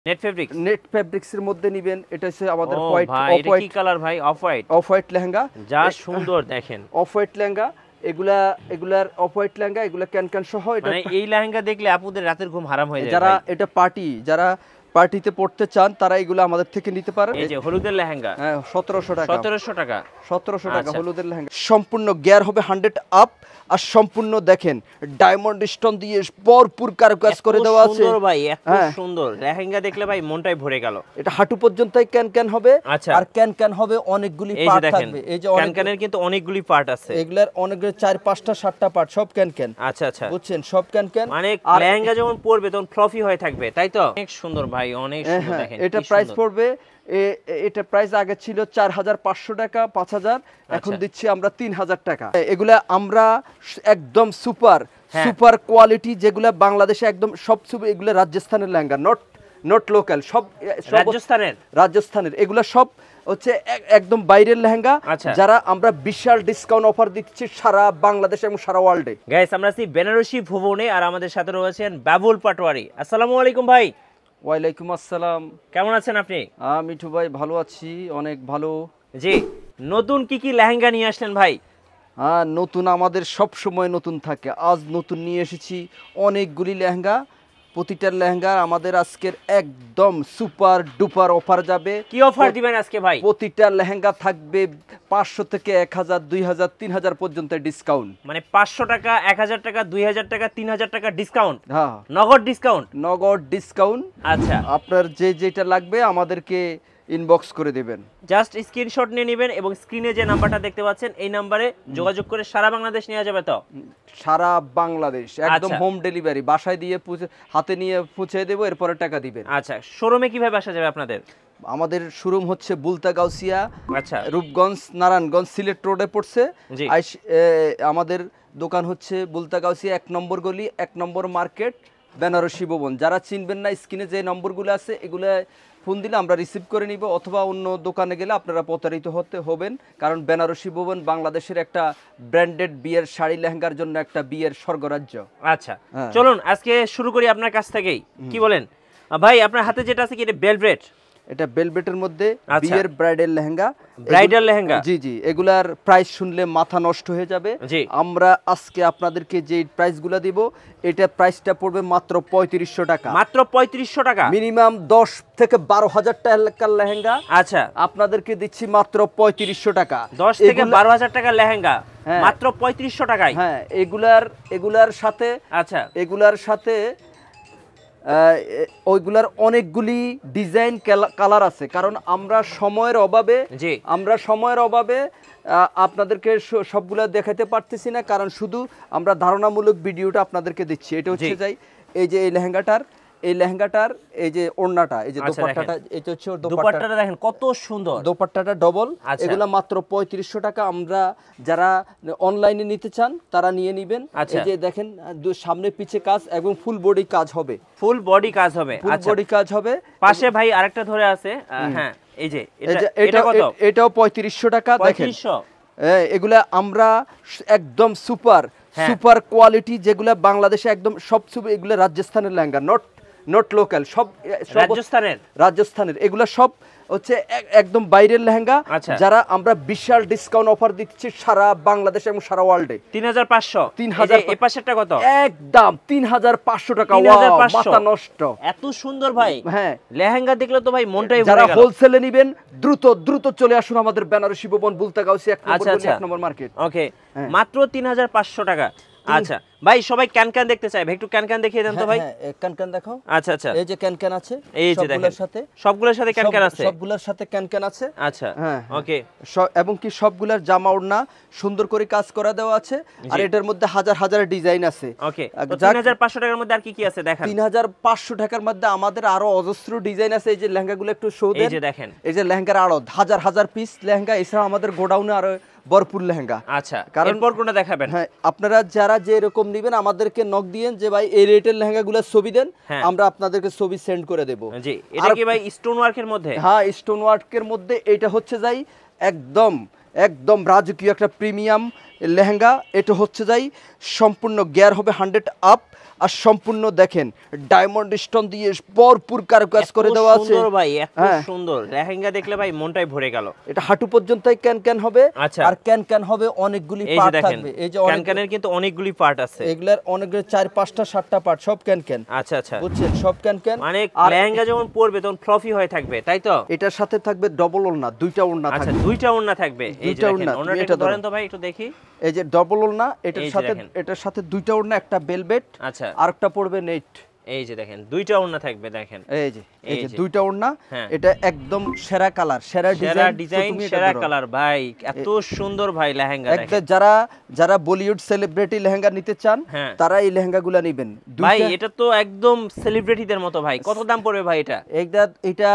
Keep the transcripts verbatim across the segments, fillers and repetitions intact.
Net fabrics net fabrics এর মধ্যে নেবেন। এটা হচ্ছে আমাদের ও হোয়াইট ভাই অফ এটা হোয়াইট কি কালার ভাই? Off white. Off white lehenga যা সুন্দর দেখেন। অফ হোয়াইট লেহেঙ্গা এগুলা এগুলার অফ হোয়াইট লেহেঙ্গা এগুলা ক্যান ক্যান সহ। এটা মানে এই লেহেঙ্গা দেখলে আপুদের রাতের ঘুম হারাম হয়ে যায়। যারা এটা পার্টি যারা পার্টিতে পড়তে চান তারা এগুলো আমাদের থেকে নিতে পারেন। এই যে হলুদের লেহেঙ্গা হ্যাঁ সতেরোশো টাকা সতেরোশো টাকা সতেরোশো টাকা হলুদের লেহেঙ্গা। সম্পূর্ণ গিয়ার হবে হান্ড্রেড আপ আর সম্পূর্ণ দেখেন ডায়মন্ড স্টোন দিয়ে ভরপুর কারুকাজ করে দেওয়া আছে। সুন্দর ভাই এত সুন্দর লেহেঙ্গা দেখলে ভাই মনটাই ভরে গেল। এটা হাঁটু পর্যন্তই ক্যান ক্যান হবে আর ক্যান ক্যান হবে অনেকগুলি পার্ট থাকবে। এই যে ক্যান ক্যানের কিন্তু অনেকগুলি পার্ট আছে। এগুলার অনেকগুলো চার পাঁচটা সাতটা পার্ট সব ক্যান ক্যান। আচ্ছা আচ্ছা বুঝছেন সব ক্যান ক্যান। মানে লেহেঙ্গা যখন পরবে তখন ফ্লফি হয়ে থাকবে তাই তো? অনেক সুন্দর ভাই অনেক সুন্দর দেখেন। এটা প্রাইস পড়বে এটা প্রাইস আগে ছিল চার হাজার পাঁচশো টাকা পাঁচ হাজার, এখন দিচ্ছি আমরা তিন হাজার টাকা। এগুলা আমরা একদম সুপার সুপার কোয়ালিটি যেগুলা বাংলাদেশে একদম সব সুপার। এগুলা রাজস্থানের লেহেঙ্গা, নট নট লোকাল, সব রাজস্থানের রাজস্থানের এগুলা সব হচ্ছে একদম বাইরের লেহেঙ্গা। যারা আমরা বিশাল ডিসকাউন্ট অফার দিচ্ছি সারা বাংলাদেশ এবং সারা ওয়ার্ল্ডে। গাইস আমরা আছি বেনারসি ভুবনে আর আমাদের সাথে রয়েছেন বাবুল পাটোয়ারি। আসসালামু আলাইকুম ভাই। ওয়ালাইকুম আসসালাম। কেমন আছেন আপনি? হ্যাঁ মিঠু ভাই ভালো আছি, অনেক ভালো। জি নতুন কি কি লেহেঙ্গা নিয়ে আসলেন ভাই? হ্যাঁ নতুন আমাদের সব সময় নতুন থাকে। আজ নতুন নিয়ে এসেছি অনেকগুলি লেহেঙ্গা। প্রতিটা লেহেঙ্গা আমাদের আজকের একদম সুপার ডুপার অফার যাবে। কি অফার দিবেন আজকে ভাই? প্রতিটা লেহেঙ্গা থাকবে পাঁচশো থেকে এক হাজার, দুই হাজার, তিন হাজার পর্যন্ত ডিসকাউন্ট। মানে পাঁচশো টাকা, এক হাজার টাকা, দুই হাজার টাকা, তিন হাজার টাকা ডিসকাউন্ট। হ্যাঁ নগদ ডিসকাউন্ট। নগদ ডিসকাউন্ট। আচ্ছা আপনার যে যেটা লাগবে আমাদেরকে ইনবক্স করে দিবেন। জাস্ট স্ক্রিনশট নিয়ে নেবেন এবং স্ক্রিনে যে নাম্বারটা দেখতে পাচ্ছেন এই নাম্বারে যোগাযোগ করে সারা বাংলাদেশ নিয়ে যাবে তো? সারা বাংলাদেশ একদম হোম ডেলিভারি, বাসায় দিয়ে হাতে নিয়ে পৌঁছে দেবো, এরপরে টাকা দিবেন। আচ্ছা শোরুমে কিভাবে আসা যাবে আপনাদের? আমাদের শোরুম হচ্ছে বুলতা গাউসিয়া, আচ্ছা রূপগঞ্জ নারায়ণগঞ্জ সিলেট রোডে পড়ছে। আমাদের দোকান হচ্ছে বুলতা গাউসিয়া এক নম্বর গলি, এক নম্বর মার্কেট, বেনারসি ভবন। যারা চিনবেন না স্ক্রিনে যে নম্বরগুলো আছে এগুলো ফোন দিলে আমরা রিসিভ করে নিব, অথবা অন্য দোকানে গেলে আপনারা প্রতারিত হতে হবেন। কারণ বেনারসি ভবন বাংলাদেশের একটা ব্র্যান্ডেড বিয়ের শাড়ি লেহেঙ্গার জন্য একটা বিয়ের স্বর্গরাজ্য। আচ্ছা চলুন আজকে শুরু করি আপনার কাছ থেকেই। কি বলেন ভাই? আপনার হাতে যেটা আছে কি এটা বেলভেট? এটা বেলভেটের মধ্যে বিয়ের ব্রাইডাল লেহেঙ্গা। ব্রাইডাল লেহেঙ্গা? জি জি এগুলার প্রাইস শুনলে মাথা নষ্ট হয়ে যাবে। আমরা আজকে আপনাদেরকে যে প্রাইসগুলো দিব এটা প্রাইসটা পড়বে মাত্র পঁয়ত্রিশশো টাকা। মাত্র পঁয়ত্রিশশো টাকা? মিনিমাম দশ থেকে বারো হাজার টাকার লেহেঙ্গা আচ্ছা আপনাদেরকে দিচ্ছি মাত্র পঁয়ত্রিশশো টাকা। দশ থেকে বারো হাজার টাকার লেহেঙ্গা মাত্র পঁয়ত্রিশশো টাকায়? হ্যাঁ এগুলার এগুলার সাথে আচ্ছা এগুলার সাথে ওইগুলার অনেকগুলি ডিজাইন কালার আছে। কারণ আমরা সময়ের অভাবে আমরা সময়ের অভাবে আপনাদেরকে সবগুলা দেখাতে পারতেছি না, কারণ শুধু আমরা ধারণামূলক ভিডিওটা আপনাদেরকে দিচ্ছি। এটা হচ্ছে যাই এই যে এই লেহেঙ্গাটার এই লেহেঙ্গাটার এই যে ওড়নাটা, এই যে দোপাট্টাটা, এটা হচ্ছে দোপাট্টাটা দেখেন কত সুন্দর। দোপাট্টাটা ডবল। এগুলা মাত্র পঁয়ত্রিশশো টাকা। আমরা যারা অনলাইনে নিতে চান তারা নিয়ে নেবেন। এই যে দেখেন সামনে পিছে কাজ এবং ফুল বডি কাজ হবে। ফুল বডি কাজ হবে? ফুল বডি কাজ হবে। পাশে ভাই আরেকটা ধরে আছে। হ্যাঁ এই যে এটা কত? এটাও পঁয়ত্রিশশো টাকা। দেখেন এগুলা আমরা একদম সুপার সুপার কোয়ালিটি যেগুলা বাংলাদেশে একদম সব সুপার। এগুলা রাজস্থানের লেহেঙ্গা, নট নট লোকাল, সব রাজস্থানের রাজস্থানের এগুলা সব হচ্ছে একদম বাইরের লেহেঙ্গা। যারা আমরা বিশাল ডিসকাউন্ট অফার দিচ্ছি সারা বাংলাদেশ এবং সারা ওয়ার্ল্ডে। তিন হাজার পাঁচশো। তিন হাজার এই পাশেরটা কত? একদম তিন হাজার পাঁচশো টাকা। মাথা নষ্ট, এত সুন্দর ভাই। হ্যাঁ লেহেঙ্গা দেখলে তো ভাই মনটাই ভরে গেল। যারা হোলসেলে নেবেন দ্রুত দ্রুত চলে আসুন আমাদের বেনারসি ভবন বুলতা গাউসিয়া এক নম্বর গলি, এক নম্বর মার্কেট। ওকে মাত্র তিন হাজার পাঁচশো টাকা। আচ্ছা ভাই সবাই ক্যান ক্যান দেখতে চাই, একটু ক্যান ক্যান দেখিয়ে দেন তো ভাই। হ্যাঁ ক্যান ক্যান দেখাও। আচ্ছা আচ্ছা এই যে ক্যান ক্যান আছে, এই যে দেখেন সাথে সবগুলোর সাথে ক্যান ক্যান আছে, সবগুলোর সাথে ক্যান ক্যান আছে। আচ্ছা হ্যাঁ ওকে। এবং কি সবগুলোর জামা ওড়না সুন্দর করে কাজ করা দেওয়া আছে। আর এটার মধ্যে হাজার হাজার ডিজাইন আছে। ওকে তো তিন হাজার পাঁচশো টাকার মধ্যে আর কি কি আছে দেখান। তিন হাজার পাঁচশো টাকার মধ্যে আমাদের আরো অজস্র ডিজাইন আছে। এই যে লেহেঙ্গাগুলো একটু শো দেন। এই যে দেখেন এই যে লেহেঙ্গার আড়ত হাজার হাজার পিস লেহেঙ্গা। এছাড়া আমাদের গোডাউনে আরো ভরপুর লেহেঙ্গা। আচ্ছা কারণ পর কোনটা দেখাবেন? হ্যাঁ আপনারা যারা যে এরকম নেবেন আমাদেরকে নক দিয়েন যে ভাই এই রেটের লেহেঙ্গাগুলোর ছবি দেন, আমরা আপনাদেরকে ছবি সেন্ড করে দেব। জি এটা কি ভাই স্টোন ওয়ার্কের মধ্যে? হ্যাঁ স্টোন ওয়ার্কের মধ্যে। এটা হচ্ছে যাই একদম একদম রাজকীয় একটা প্রিমিয়াম লেহেঙ্গা। এটা হচ্ছে যাই সম্পূর্ণ গিয়ার হবে হান্ড্রেড আপ, আর সম্পূর্ণ দেখেন ডায়মন্ড স্টোন দিয়ে ভরপুর কারুকাজ করে দেওয়া আছে। সুন্দর ভাই, এত সুন্দর লেহেঙ্গা দেখলে ভাই মনটাই ভরে গেল। এটা হাঁটু পর্যন্তই ক্যান ক্যান হবে, আচ্ছা, আর ক্যান ক্যান হবে অনেকগুলি পার্ট থাকবে। এই যে ক্যান ক্যানের কিন্তু অনেকগুলি পার্ট আছে, এগুলার অনেকগুলো চার পাঁচটা সাতটা পার্ট, সব ক্যান ক্যান। আচ্ছা আচ্ছা, বুঝছেন, সব ক্যান ক্যান। মানে লেহেঙ্গা যখন পরবে তখন ফ্লফি হয়ে থাকবে, তাই তো? এটার সাথে থাকবে ডবল ওড়না, দুইটা ওড়না থাকবে। আচ্ছা, দুইটা ওড়না থাকবে। এই যে দেখেন ওড়নাটা ধরেন তো ভাই, একটু দেখি। এই যে ডবল ওড়না, এটার সাথে এটার সাথে দুইটা ওড়না, একটা বেলভেট, আচ্ছা, আরেকটা পড়বে নেট। এই যে দেখেন দুইটা ওড়না থাকবে, দেখেন এই যে এই যে দুইটা ওড়না। এটা একদম সেরা কালার, সেরা ডিজাইন, সেরা কালার ভাই, এত সুন্দর ভাই লেহেঙ্গা দেখেন। যারা যারা বলিউড সেলিব্রিটি লেহেঙ্গা নিতে চান তারা এই লেহেঙ্গাগুলো নেবেন ভাই। এটা তো একদম সেলিব্রিটিদের মতো ভাই। কত দাম পড়বে ভাই এটা? এটা এটা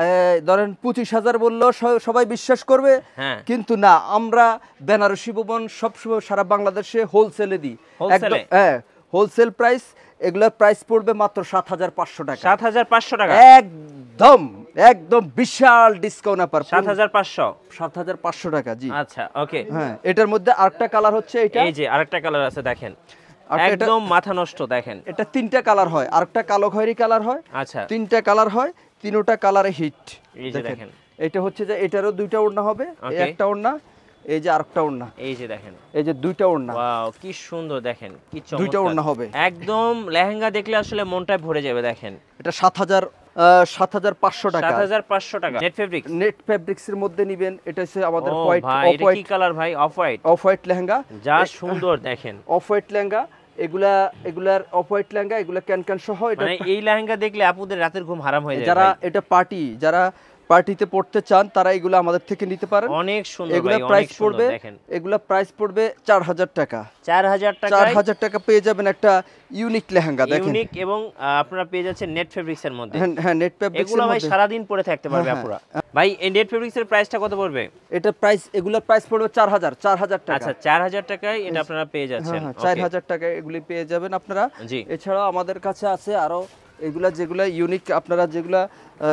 ধরেন পঁচিশ হাজার বললো সবাই বিশ্বাস করবে, কিন্তু না, আমরা বেনারসি ভুবন সবসময় সারা বাংলাদেশে হোলসেলে দিই, একদম হ্যাঁ হোলসেল প্রাইস। এগুলোর প্রাইস পড়বে মাত্র সাত হাজার পাঁচশো টাকা। সাত হাজার পাঁচশো টাকা, একদম একদম বিশাল ডিসকাউন্ট অফার। সাত হাজার পাঁচশো, সাত হাজার পাঁচশো টাকা। জি আচ্ছা, ওকে। হ্যাঁ, এটার মধ্যে আরেকটা কালার হচ্ছে এটা। এই যে আরেকটা কালার আছে দেখেন, একদম মাথা নষ্ট। দেখেন এটা তিনটা কালার হয়, আরেকটা কালো খয়েরি কালার হয়। আচ্ছা, তিনটা কালার হয়, তিনটা কালারে হিট। এই যে দেখেন, এটা হচ্ছে যে এটারও দুইটা ওড়না হবে, একটা ওড়না, এই যে আরেকটা ওড়না, এই যে দেখেন, এই যে দুইটা ওড়না। ওয়াও, কি সুন্দর দেখেন, কি চমৎকার। দুইটা ওড়না হবে, একদম লেহেঙ্গা দেখলে আসলে মনটা ভরে যাবে। দেখেন এটা সাত হাজার সাত হাজার পাঁচশো টাকা। সাত হাজার পাঁচশো টাকা নেট ফেব্রিক্স। নেট ফেব্রিক্স এর মধ্যে নেবেন। এটা হচ্ছে আমাদের হোয়াইট, অফ হোয়াইট। কি কালার ভাই? Off white. Off white lehenga, যা সুন্দর দেখেন, অফ হোয়াইট লেহেঙ্গা। এগুলা এগুলার অফ হোয়াইট লেহেঙ্গা, এগুলা ক্যান ক্যান সহ। এটা মানে এই লেহেঙ্গা দেখলে আপুদের রাতের ঘুম হারাম হয়ে যায়। যারা এটা পার্টি, যারা পার্টিতে পড়তে চান তারা এগুলো আমাদের থেকে নিতে পারেন। অনেক সুন্দর এগুলা প্রাইস পড়বে, এগুলা প্রাইস পড়বে চার হাজার টাকা। চার হাজার টাকা, চার হাজার টাকা পেয়ে যাবেন একটা ইউনিক লেহেঙ্গা। দেখেন ইউনিক, এবং আপনারা পেয়ে যাচ্ছেন নেট ফেব্রিক্স এর মধ্যে। হ্যাঁ, নেট ফেব্রিক্স এগুলো ভাই সারা দিন পরে থাকতে পারবে আপুরা। ভাই এই নেট ফেব্রিক্স এর প্রাইসটা কত পড়বে? এটা প্রাইস, এগুলোর প্রাইস পড়বে চার হাজার, চার হাজার টাকা। আচ্ছা, চার হাজার টাকায় এটা আপনারা পেয়ে যাচ্ছেন। চার হাজার টাকায় এগুলি পেয়ে যাবেন আপনারা। এছাড়াও আমাদের কাছে আছে আরো এগুলা যেগুলা ইউনিক, আপনারা যেগুলা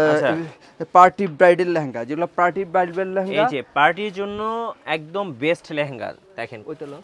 পার্টি ব্রাইডাল লেহেঙ্গা, যেগুলা পার্টি ব্রাইডাল লেহেঙ্গা, এই যে পার্টির জন্য একদম বেস্ট লেহেঙ্গা। দেখেন ওইটা লো,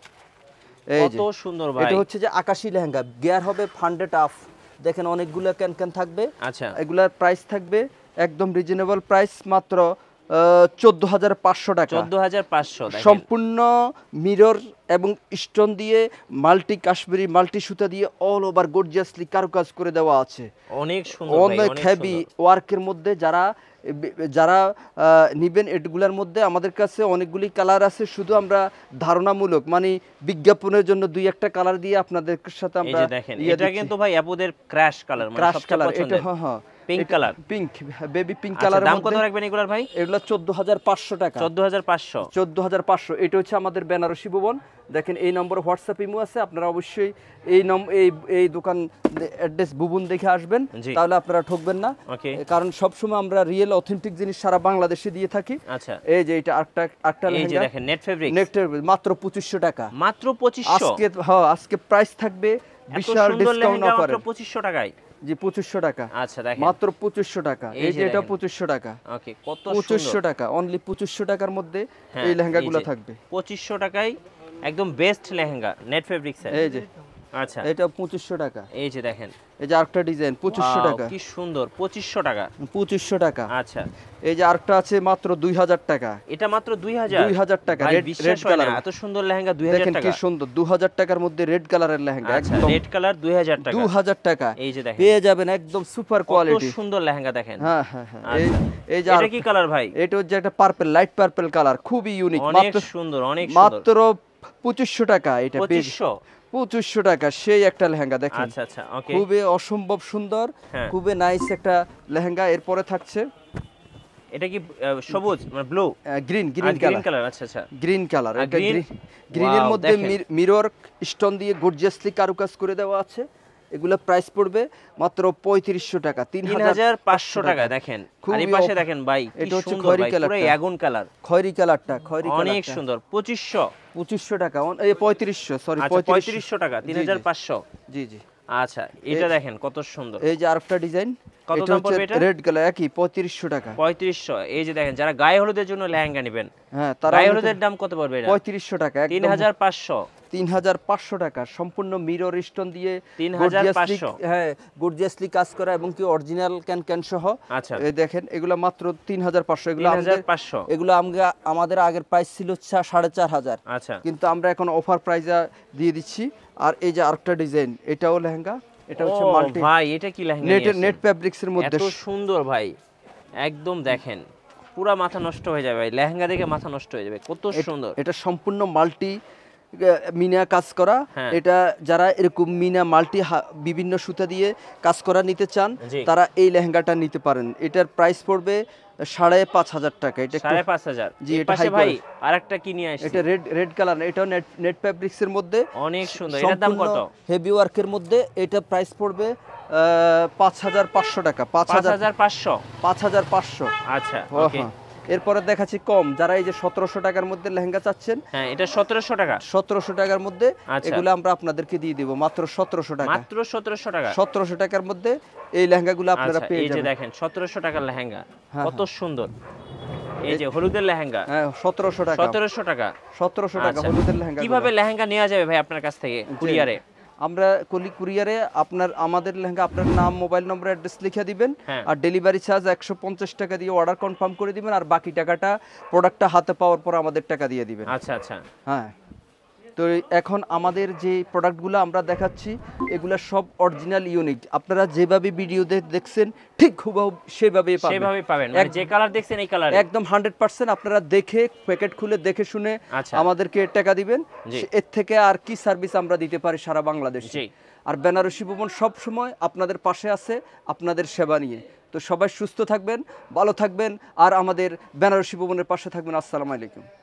কত সুন্দর ভাই। এটা হচ্ছে যে আকাশী লেহেঙ্গা, গিয়ার হবে হান্ড্রেড আপ। দেখেন অনেকগুলো ক্যান ক্যান থাকবে। আচ্ছা, এগুলার প্রাইস থাকবে একদম রিজনেবল প্রাইস, মাত্র চোদ্দ হাজার পাঁচশো টাকা। চোদ্দ হাজার পাঁচশো, সম্পূর্ণ মিরর এবং স্টোন দিয়ে, মাল্টি কাশ্মীরি মাল্টি সুতা দিয়ে অল ওভার গর্জিয়াসলি কারুকাজ করে দেওয়া আছে। অনেক সুন্দর, অনেক হেভি ওয়ার্কের মধ্যে। যারা যারা নিবেন এগুলার মধ্যে আমাদের কাছে অনেকগুলি কালার আছে। শুধু আমরা ধারণামূলক, মানে বিজ্ঞাপনের জন্য দুই একটা কালার দিয়ে আপনাদের সাথে আমরা। এই যে দেখেন, এটা কিন্তু ভাই আপুদের ক্র্যাশ কালার, মানে ক্র্যাশ কালার। সবচেয়ে এটা হ্যাঁ হ্যাঁ pink colour, pink baby pink colour. দাম কত রাখবেন এগুলার ভাই? এগুলা চোদ্দ হাজার পাঁচশো টাকা। চোদ্দ হাজার পাঁচশো, চোদ্দ হাজার পাঁচশো। এটা হচ্ছে আমাদের বেনারসি ভুবন। দেখেন এই নম্বরে হোয়াটসঅ্যাপ ইমো আছে, আপনারা অবশ্যই এই নম এই এই দোকান অ্যাড্রেস ভুবন দেখে আসবেন, তাহলে আপনারা ঠকবেন না। কারণ সবসময় আমরা রিয়েল অথেন্টিক জিনিস সারা বাংলাদেশে দিয়ে থাকি। আচ্ছা, এই যে এটা আরেকটা আরেকটা লেহেঙ্গা দেখেন, নেট ফেব্রিক্স, নেট ফেব্রিক্স, মাত্র পঁচিশশো টাকা। মাত্র পঁচিশশো আজকে। হ্যাঁ, আজকে প্রাইস থাকবে বিশাল ডিসকাউন্ট অফারে, মাত্র পঁচিশশো টাকায়। জি, পঁচিশশো টাকা। আচ্ছা, দেখেন মাত্র পঁচিশশো টাকা। এই যে এটা পঁচিশশো টাকা। ওকে, কত পঁচিশশো টাকা, অনলি পঁচিশশো টাকার মধ্যে এই লেহেঙ্গাগুলো থাকবে। পঁচিশশো টাকায় একদম বেস্ট লেহেঙ্গা নেট ফেব্রিক্স। এই যে আচ্ছা, এটা পঁচিশশো টাকা। এই যে দেখেন, এই যে আরেকটা ডিজাইন পঁচিশশো টাকা। কি সুন্দর, পঁচিশশো টাকা। পঁচিশশো টাকা। আচ্ছা, এই যে আরেকটা আছে মাত্র দুই হাজার টাকা। এটা মাত্র দুই হাজার, দুই হাজার টাকা। রেড রেড কালার, এত সুন্দর লেহেঙ্গা দুই হাজার টাকা। দেখেন কি সুন্দর, দুই হাজার টাকার মধ্যে রেড কালারের লেহেঙ্গা। একদম রেড কালার, দুই হাজার টাকা। দুই হাজার টাকা এই যে দেখেন, পেয়ে যাবেন একদম সুপার কোয়ালিটি। কত সুন্দর লেহেঙ্গা দেখেন। হ্যাঁ হ্যাঁ হ্যাঁ। এই এই যে এটা কি কালার ভাই? এটা হচ্ছে একটা পার্পল, লাইট পার্পল কালার, খুবই ইউনিক। অনেক সুন্দর, অনেক সুন্দর। মাত্র পঁচিশশো টাকা। এটা পঁচিশশো, পঁচিশশো টাকা। সেই একটা লেহেঙ্গা দেখেন। আচ্ছা আচ্ছা, ওকে, খুবই অসম্ভব সুন্দর, খুবই নাইস একটা লেহেঙ্গা। এরপরে থাকছে এটা কি সবুজ, মানে ব্লু, গ্রিন গ্রিন কালার। আচ্ছা আচ্ছা, গ্রিন কালার। এটা গ্রিনের মধ্যে মিরর স্টোন দিয়ে গর্জিয়াসলি কারুকাজ করে দেওয়া আছে। এগুলা প্রাইস পড়বে মাত্র পঁয়ত্রিশশো টাকা। তিন হাজার পাঁচশো টাকা। দেখেন এই পাশে দেখেন ভাই, এটা হচ্ছে খয়েরি কালার, পুরো আগুন কালার, খয়েরি কালারটা, খয়েরি কালার অনেক সুন্দর। পঁচিশশো, পঁচিশশো টাকা। এই পঁয়ত্রিশশো, সরি পঁয়ত্রিশশো টাকা। তিন হাজার পাঁচশো। জি জি। আচ্ছা এটা দেখেন কত সুন্দর। এই যে আরেকটা ডিজাইন, কত এটা দাম হচ্ছে পড়বে এটা? রেড কালার, একই পঁয়ত্রিশশো টাকা। পঁয়ত্রিশশো। এই যে দেখেন যারা গায়ে হলুদের জন্য লেহেঙ্গা নেবেন, হ্যাঁ তারা গায়ে হলুদের দাম কত পড়বে এটা? পঁয়ত্রিশশো টাকা, একদম তিন হাজার পাঁচশো। তিন হাজার পাঁচশো টাকা, সম্পূর্ণ মিরর স্টোন দিয়ে তিন হাজার গর্জিয়াসলি, পাঁচশো। হ্যাঁ গর্জিয়াসলি কাজ করা এবং কি অরিজিনাল ক্যান ক্যান সহ। আচ্ছা এই দেখেন এগুলা মাত্র তিন হাজার পাঁচশো। এগুলো তিন হাজার আমাদের পাঁচশো। এগুলো আমরা আমাদের আগের প্রাইস ছিল চা- সাড়ে চার হাজার, আচ্ছা কিন্তু আমরা এখন অফার প্রাইসে দিয়ে দিচ্ছি। আর এই যে আরেকটা ডিজাইন, এটাও লেহেঙ্গা, এটা হচ্ছে ও মাল্টি ভাই এটা কি লেহেঙ্গা নেট নিয়ে আসছেন? নেট ফ্যাব্রিক্স এর মধ্যে। এত সুন্দর ভাই, একদম দেখেন পুরা মাথা নষ্ট হয়ে যাবে ভাই, লেহেঙ্গা দেখে মাথা নষ্ট হয়ে যাবে, কত সুন্দর। এটা সম্পূর্ণ মাল্টি মিনা কাজ করা। হ্যাঁ। এটা যারা এরকম মিনা মাল্টি বিভিন্ন সুতা দিয়ে কাজ করা নিতে চান, জি। তারা এই লেহেঙ্গাটা নিতে পারেন। এটার প্রাইস পড়বে সাড়ে পাঁচ হাজার টাকা। এটা একটু- সাড়ে পাঁচ হাজার। জি, এই এটা পাশে high ভাই quality। আরেকটা কি নিয়ে আসছে? এটা রেড রেড কালার, এটাও নেট নেট ফ্যাব্রিক্স এর মধ্যে অনেক সুন্দর। এটার দাম কত? হেভি ওয়ার্কের মধ্যে। এটা প্রাইস পড়বে পাঁচ হাজার পাঁচশো টাকা। পাঁচ পাঁচ হাজার হাজার পাঁচশো। পাঁচ হাজার পাঁচশো। আচ্ছা ও ওকে। হ্যাঁ। এরপরে দেখাচ্ছি কম, যারা এই যে সতেরোশো টাকার মধ্যে লেহেঙ্গা চাচ্ছেন, হ্যাঁ এটা সতেরোশো টাকা। সতেরোশো টাকার মধ্যে আচ্ছা। এগুলো আমরা আপনাদেরকে দিয়ে দিব মাত্র সতেরোশো টাকা। মাত্র সতেরোশো টাকা। সতেরোশো টাকার মধ্যে এই লেহেঙ্গাগুলো আপনারা আচ্ছা পেয়ে এই যে যাবেন। দেখেন সতেরোশো টাকার লেহেঙ্গা, হ্যাঁ, কত সুন্দর। এই যে হলুদের লেহেঙ্গা হ্যাঁ সতেরোশো টাকা। সতেরোশো টাকা। সতেরোশো টাকা আচ্ছা। হলুদের লেহেঙ্গা। কিভাবে লেহেঙ্গা নেওয়া যাবে ভাই আপনার কাছ থেকে কুরিয়ারে? আমরা কলি কুরিয়ারে আপনার আমাদের লেহেঙ্গা আপনার নাম, মোবাইল নম্বর, অ্যাড্রেস লিখে দিবেন, হ্যাঁ। আর ডেলিভারি চার্জ একশো পঞ্চাশ টাকা দিয়ে অর্ডার কনফার্ম করে দিবেন, আর বাকি টাকাটা প্রোডাক্টটা হাতে পাওয়ার পর আমাদের টাকা দিয়ে দিবেন। আচ্ছা আচ্ছা হ্যাঁ। তো এখন আমাদের যে প্রোডাক্টগুলো আমরা দেখাচ্ছি এগুলো সব অরিজিনাল ইউনিক। আপনারা যেভাবে ভিডিওতে দেখছেন ঠিক হুবহু সেভাবেই পাবেন। সেভাবে পাবেন, মানে যে কালার দেখছেন এই কালার একদম হান্ড্রেড পার্সেন্ট। আপনারা দেখে প্যাকেট খুলে দেখে শুনে আচ্ছা। আমাদেরকে টাকা দিবেন। জি। এর থেকে আর কি সার্ভিস আমরা দিতে পারি সারা বাংলাদেশে? জি। আর বেনারসি ভবন সব সময় আপনাদের পাশে আছে আপনাদের সেবা নিয়ে। তো সবাই সুস্থ থাকবেন, ভালো থাকবেন, আর আমাদের বেনারসি ভবনের পাশে থাকবেন। আসসালামু আলাইকুম।